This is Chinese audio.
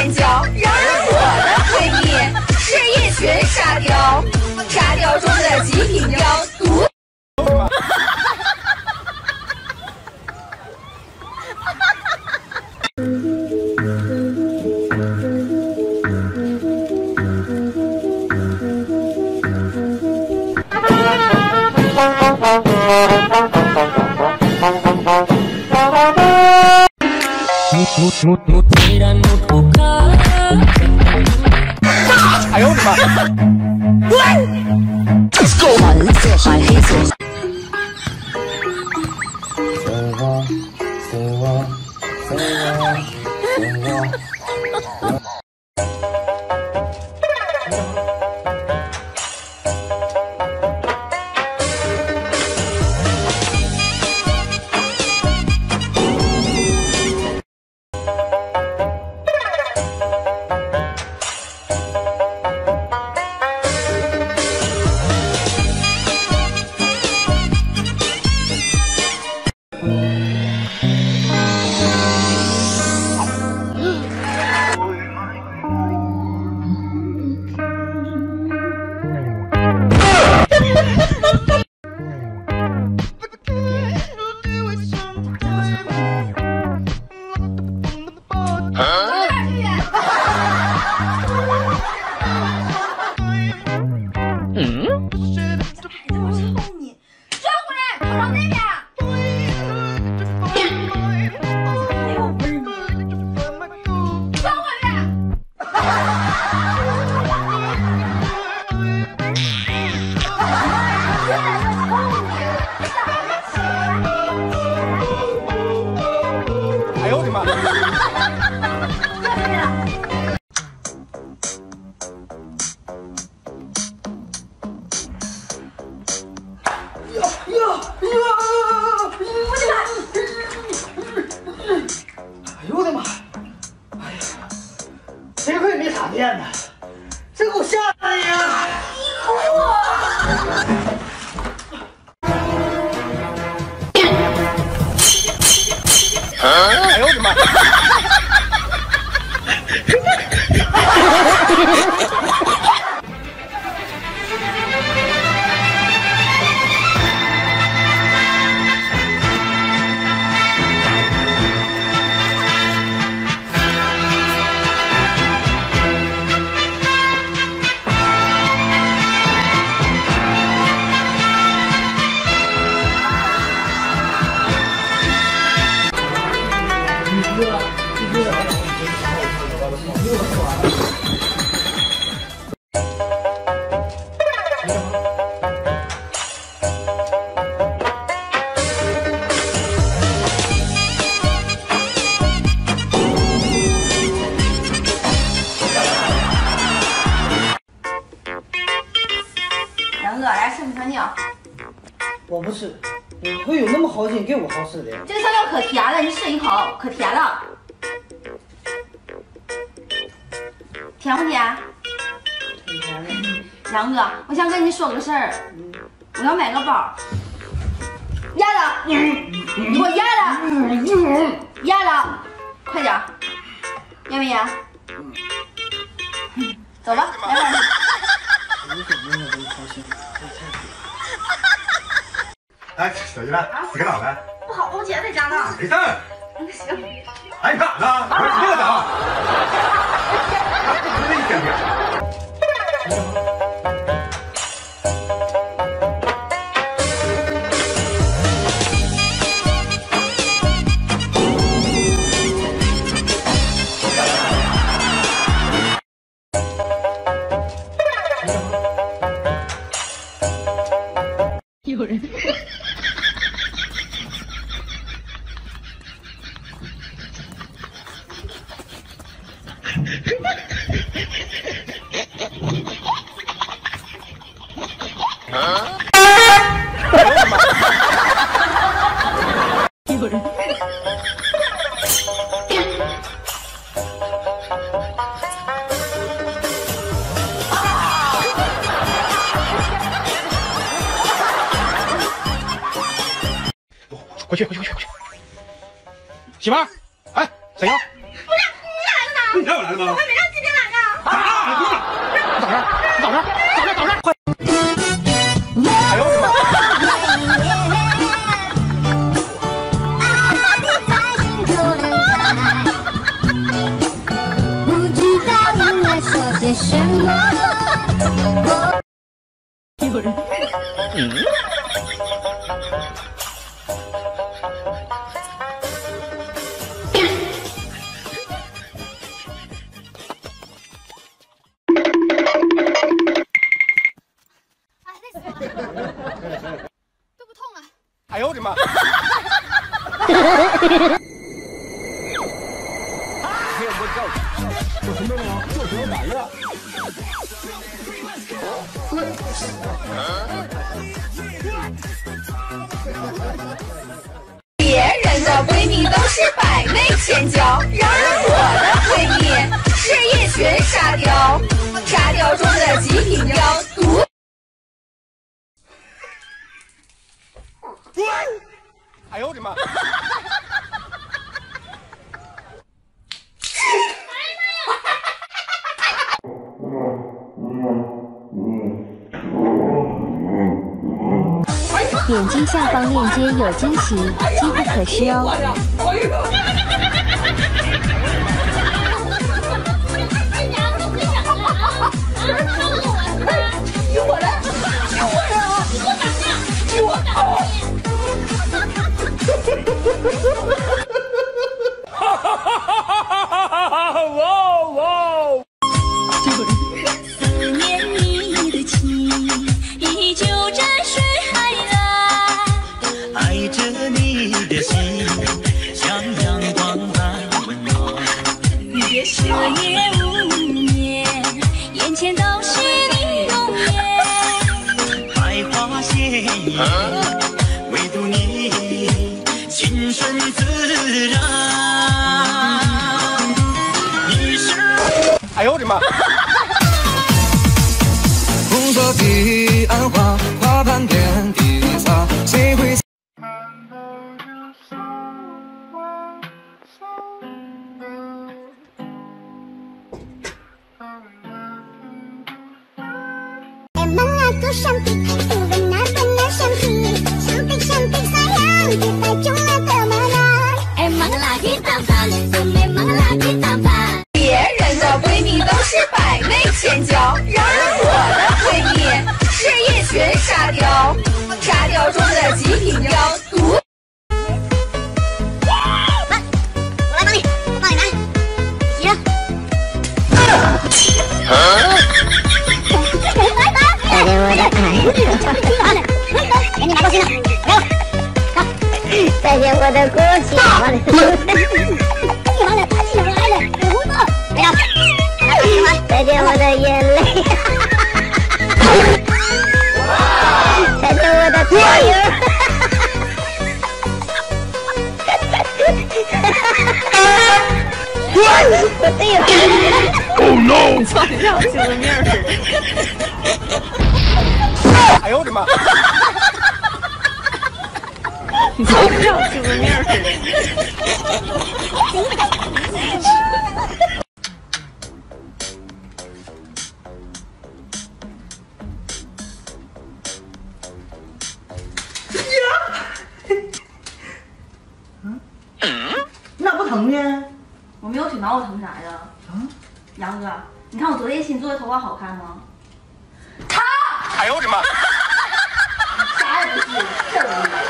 尖叫，让人我的闺蜜是一群沙雕，沙雕中的极品雕，独。 哎呦我的妈！滚 ！Let's go！ 蓝色海黑色。 哎呦我的妈！ 哎呦我的妈！哎呀，这回没插电呢，这给我吓的呀！ 哎呦我的妈！ 杨哥，来吃不吃尿？ 我不吃，哪会有那么好心给我好吃的？ 这个香料可甜了，你试一口，可甜了。甜不甜？ 挺甜的。 杨哥，我想跟你说个事儿，我要买个包。压了，你给我压了，压了，快点，压没压？走吧，来吧。 哎，小姨子，你搁哪呢？ 不好，我姐在家呢。 没事儿。 行。 哎，你干啥呢？我说你这个咋？不是一天天。 有人。有人。 回去！媳妇儿，哎，谁呀？ 不是你来了哪？ 你让我来的吗？ 我还没让今天来呢。 早上，快！哎呦我的妈！ 不知道应该说些什么。有人。 都不痛了。 哎呦我的妈！ 我什么都没有，做什么玩意儿？ 别人的闺蜜都是百媚千娇，然而我的闺蜜是一群沙雕，沙雕中的极品雕，独。 哎呦我的妈！ 点击下方链接有惊喜，机不可失哦。 思念你的情，依旧在水海蓝。爱着你的心，像阳光般温暖。彻夜无眠，眼前都是你容颜。百花鲜艳，唯独你清纯自然。你是。 哎呦我的妈！ 红色彼岸花，花瓣遍地撒，谁会？ 橡皮，不问那本那橡皮，橡皮sayang， kita cuma temenan。哎，忙啦去当饭，准备忙啦去当饭。 别人的闺蜜都是百媚千娇，然而我的闺蜜是一群沙雕，沙雕中的极品雕，独。 我来帮你，帮你拿，急了。再见我的爱，给你拿过去了，没有。再见我的过去，完了，完了，他起来了，有工作，没有。再见我的眼泪，再见我的加油。 Oh no！ 像精神病似的。 哎呦我的妈！ 你像精神病似的。 那不疼呢？ 我没有腿毛，我疼啥呀？杨哥，你看我昨天新做的头发好看吗？ 哎呦我的妈！ 啥也不是，这无语。